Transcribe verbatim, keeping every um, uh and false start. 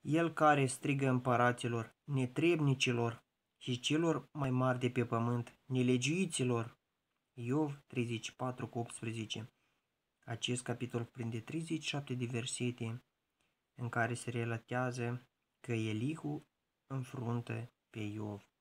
El care strigă împăraților, netrebnicilor și celor mai mari de pe pământ, nelegiuiților. Iov treizeci și patru cu optsprezece. Acest capitol prinde treizeci și șapte de versete în care se relatează că Elihu înfruntă pe Iov.